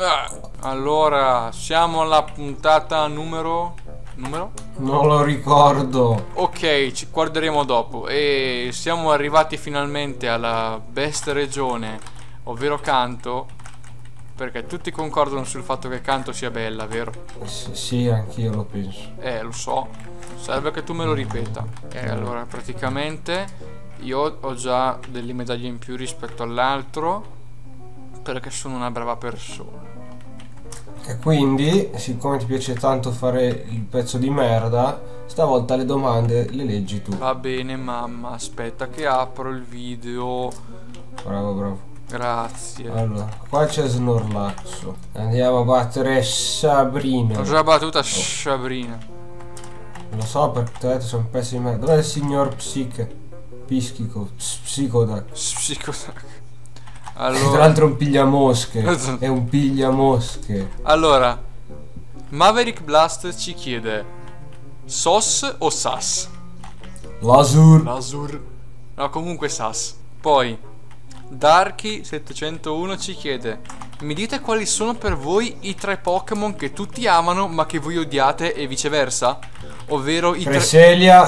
Allora, siamo alla puntata numero? Non lo ricordo. Ok, ci guarderemo dopo. E siamo arrivati finalmente alla best regione, ovvero Kanto. Perché tutti concordano sul fatto che Kanto sia bella, vero? Sì, anch'io lo penso. Lo so. Serve che tu me lo ripeta. Allora, praticamente io ho già delle medaglie in più rispetto all'altro, perché sono una brava persona. E quindi, siccome ti piace tanto fare il pezzo di merda, stavolta le domande le leggi tu. Va bene, mamma, aspetta che apro il video. Bravo. Grazie. Allora, qua c'è Snorlaxo. Andiamo a battere Sabrina. Ho già battuta Sabrina. Lo so perché ti ho detto sono un pezzo di merda. Dov'è il signor Pischico? Psicodac. Psicodac. Tra Allora, l'altro è un pigliamosche. È un pigliamosche. allora, Maverick Blast ci chiede: SOS o SAS? Lasur. Lasur. No, comunque SAS. Poi Darky701 ci chiede: mi dite quali sono per voi i tre Pokémon che tutti amano ma che voi odiate e viceversa? Ovvero i Cresselia.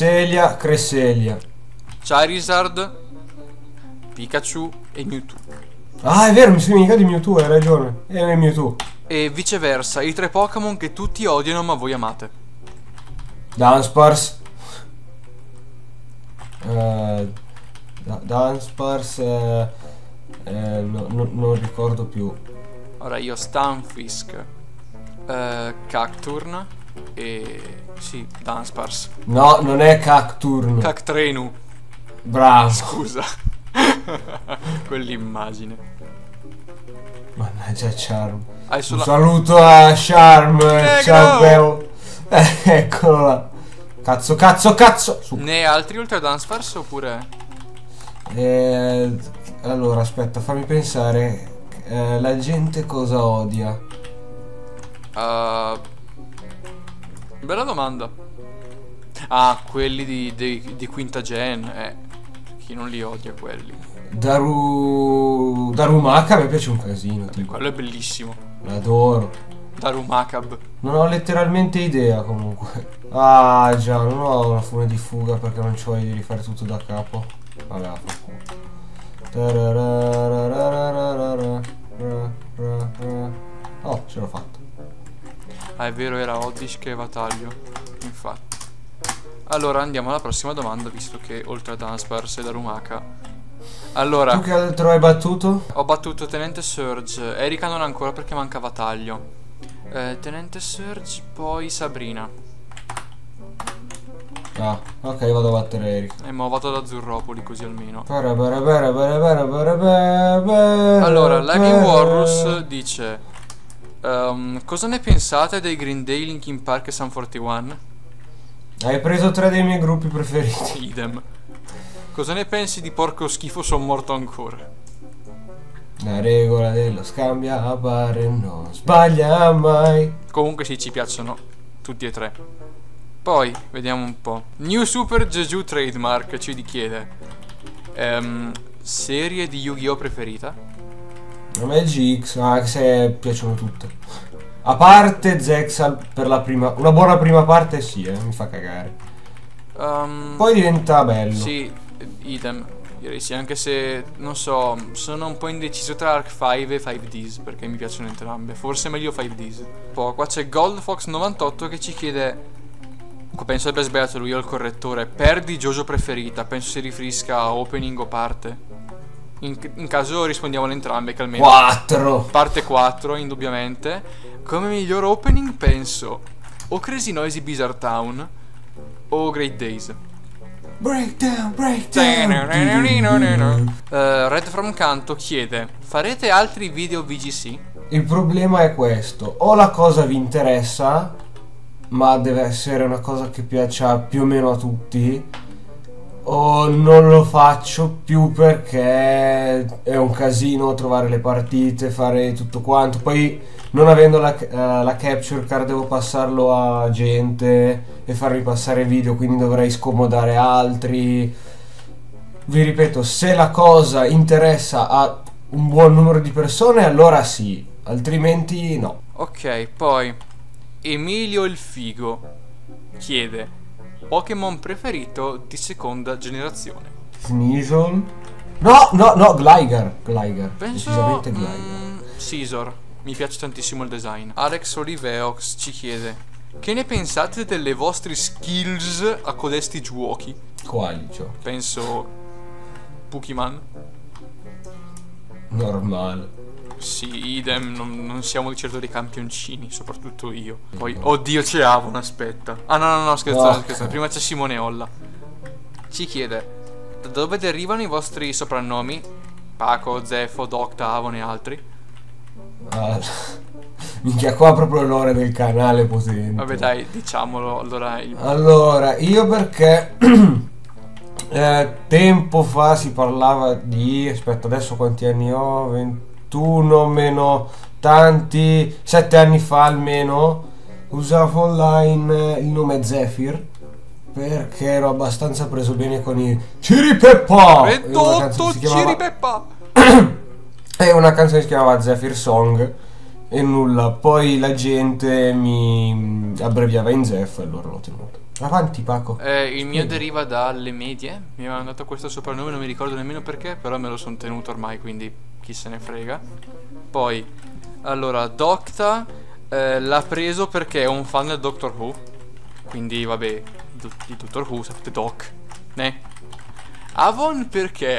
Charizard, Pikachu e Mewtwo. Ah, è vero, mi sono dimenticato di Mewtwo, hai ragione. È Mewtwo. E viceversa, i tre Pokémon che tutti odiano ma voi amate. Dunsparce. Dunsparce. Non ricordo più. Ora io Stunfisk, Cacturn e... sì, Dunsparce. No, non è Cacturn. Cactrenu. Bravo. Scusa. Quell'immagine. Mannaggia Charm. Hai Un solo... saluto a Charm. Ciao no! bello. Eccolo là. Cazzo. Su. Ne hai altri oltre a Dunsparce oppure... Allora, aspetta, fammi pensare. La gente cosa odia? Bella domanda. Ah, quelli di quinta gen. Chi non li odia quelli? Darumaka a me piace un casino, tipo. Quello è bellissimo. L'adoro. Darumakab. Non ho letteralmente idea comunque. Ah già, non ho una fune di fuga perché non c'ho di rifare tutto da capo. Vabbè, oh, ce l'ho fatta. Ah, è vero, era Oddish che Vataglio. Infatti. Allora andiamo alla prossima domanda, visto che oltre a Dunsparce e Darumaka. Allora, Tu che altro hai battuto? ho battuto Tenente Surge. Erika non ancora perché manca Vataglio. Tenente Surge, poi Sabrina. Ah, ok, vado a battere Erika. E mo vado ad Azzurropoli così almeno. Allora, Laggy Warrus dice: cosa ne pensate dei Green Day, Linkin Park e Sum 41? hai preso 3 dei miei gruppi preferiti. Idem. Cosa ne pensi di Porco Schifo, son morto ancora? La regola dello scambia a pare non sbaglia mai. Comunque sì, ci piacciono tutti e tre. Poi, vediamo un po'. New Super Jeju Trademark ci chiede: serie di Yu-Gi-Oh preferita? A me GX, anche se piacciono tutte. A parte Zexal per la prima. Una buona prima parte sì, mi fa cagare. Poi diventa bello. Sì, idem. Direi sì, anche se, non so, sono un po' indeciso tra Arc 5 e 5Ds, perché mi piacciono entrambe. Forse meglio 5Ds. Poi qua c'è GoldFox98 che ci chiede... penso abbia sbagliato lui, ho il correttore. Perdi JoJo preferita, penso si riferisca a opening o parte. In caso rispondiamo entrambe, che almeno 4. parte 4 indubbiamente. Come miglior opening penso o Crazy Noisy Bizarre Town o Great Days. Breakdown. Red from Kanto chiede: farete altri video VGC? Il problema è questo: o la cosa vi interessa, ma deve essere una cosa che piaccia più o meno a tutti, o non lo faccio più perché è un casino trovare le partite, fare tutto quanto. Poi non avendo la capture card devo passarlo a gente e farmi passare video, quindi dovrei scomodare altri. Vi ripeto, se la cosa interessa a un buon numero di persone allora sì, altrimenti no. Ok, poi Emilio il Figo chiede Pokémon preferito di seconda generazione. Sneasel. No, Gligar. Penso Decisamente Gligar. Scizor. Mi piace tantissimo il design. Alex Oliveox ci chiede che ne pensate delle vostre skills a codesti giochi? Quali giochi? Penso Pokémon. Normale. Sì, idem, non siamo di certo dei campioncini, soprattutto io. Poi, oddio, c'è Avon, aspetta. Ah, no, scherzate. Prima c'è Simone Olla. Ci chiede, da dove derivano i vostri soprannomi? Paco, Zeffo, Docta, Avon e altri? Ah, minchia, qua proprio l'ora del canale potente. Vabbè, dai, diciamolo, allora... Allora, io perché... tempo fa si parlava di... Aspetta, adesso quanti anni ho? 21 meno tanti... 7 anni fa almeno usavo online il nome Zephyr perché ero abbastanza preso bene con i Ciripeppa! Redotto Ciripeppa! E una canzone si chiamava Zephyr Song e nulla, poi la gente mi abbreviava in Zeph e allora l'ho tenuto. Avanti Paco. Il mio deriva dalle medie. Mi avevano dato questo soprannome, non mi ricordo nemmeno perché, però me lo sono tenuto ormai, quindi chi se ne frega. Poi, allora, Docta l'ha preso perché è un fan del Doctor Who. Quindi, vabbè, di Doctor Who, sapete Doc, ne? Avon perché?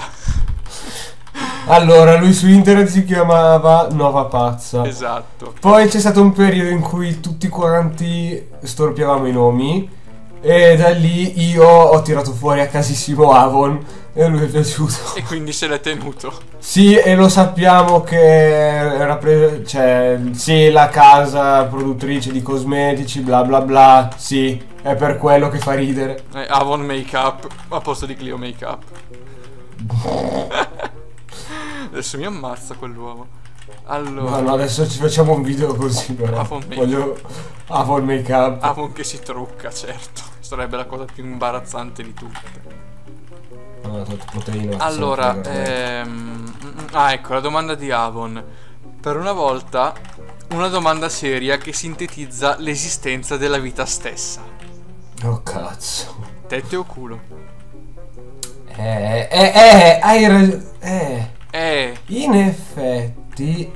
Allora, lui su internet si chiamava Nova Pazza. Esatto. Poi c'è stato un periodo in cui tutti quanti storpiavamo i nomi e da lì io ho tirato fuori a casissimo Avon e a lui è piaciuto. E quindi se l'è tenuto. Sì, e lo sappiamo che era cioè, sì, la casa produttrice di cosmetici, bla bla bla, sì, è per quello che fa ridere. Avon Makeup a posto di Clio Makeup. Adesso mi ammazza quell'uomo. Allora, no, adesso ci facciamo un video così però. Voglio Avon Makeup. Avon che si trucca, certo. Sarebbe la cosa più imbarazzante di tutte. Allora, ecco la domanda di Avon. Per una volta, una domanda seria che sintetizza l'esistenza della vita stessa. Oh cazzo. Tette o culo? Hai ragione. In effetti.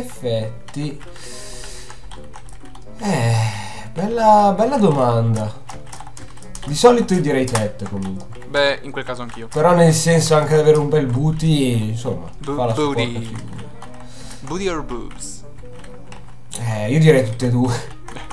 Bella domanda. Di solito io direi tette comunque. Beh, in quel caso anch'io. Però nel senso anche di avere un bel booty, insomma, fa la sua booty. porca figura. Booty or boobs? Io direi tutte e due.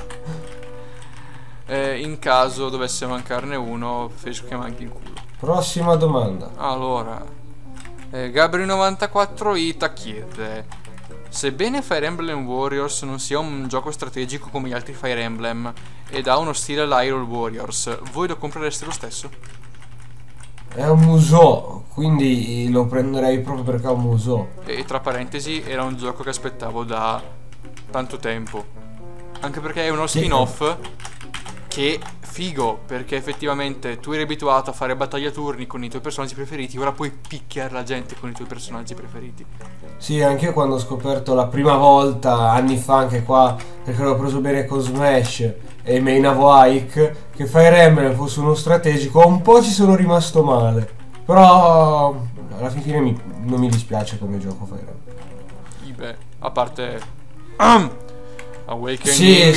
In caso dovesse mancarne uno, preferisco che manchi il culo. Prossima domanda. Allora, Gabri94 Ita chiede: sebbene Fire Emblem Warriors non sia un gioco strategico come gli altri Fire Emblem ed ha uno stile alla Hyrule Warriors, voi lo comprereste lo stesso? È un musò, quindi lo prenderei proprio perché è un musò. E tra parentesi, era un gioco che aspettavo da tanto tempo. Anche perché è uno spin-off che figo, perché effettivamente tu eri abituato a fare battaglie a turni con i tuoi personaggi preferiti, ora puoi picchiare la gente con i tuoi personaggi preferiti. Sì, anche io quando ho scoperto la prima volta, anni fa anche qua, perché l'ho preso bene con Smash e mainavo Ike, che Fire Emblem fosse uno strategico, un po' ci sono rimasto male. Però alla fine non mi dispiace come gioco Fire Emblem. Beh, a parte Awakening. Sì.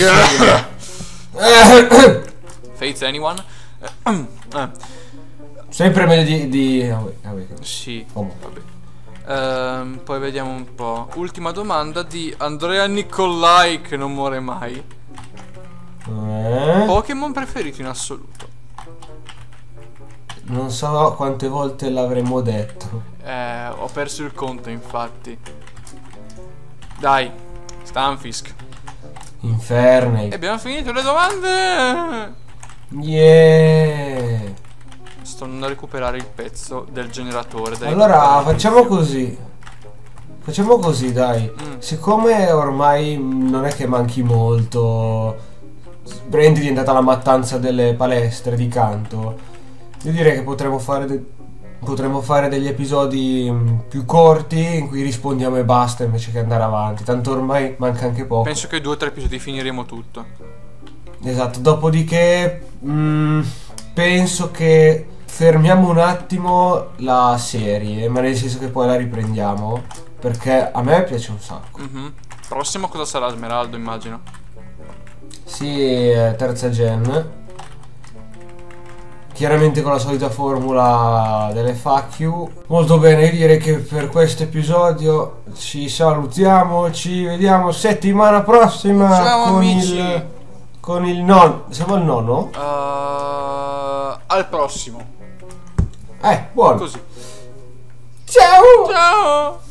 Faith Anyone? Sempre meglio di Awakening. Sì, vabbè. poi vediamo un po'. Ultima domanda di Andrea Nicolai, che non muore mai. Pokémon preferito in assoluto? Non so quante volte l'avremmo detto. Ho perso il conto, infatti. Dai, Stunfisk. Inferni. E abbiamo finito le domande. Yeah. Sto andando a recuperare il pezzo del generatore. Allora facciamo così. Facciamo così, dai. Siccome ormai non è che manchi molto, Brand è diventata la mattanza delle palestre di canto, io direi che potremmo fare Potremmo fare degli episodi più corti in cui rispondiamo e basta invece che andare avanti. Tanto ormai manca anche poco. Penso che 2 o 3 episodi finiremo tutto. Esatto, dopodiché penso che fermiamo un attimo la serie, ma nel senso che poi la riprendiamo, perché a me piace un sacco. Prossimo cosa sarà? Smeraldo, immagino. Sì, terza gen. Chiaramente con la solita formula delle FAQ. Molto bene, io direi che per questo episodio ci salutiamo, ci vediamo settimana prossima. Ciao con amici. con il nonno. Siamo al nonno? Al prossimo. Buono. Così. Ciao! Ciao.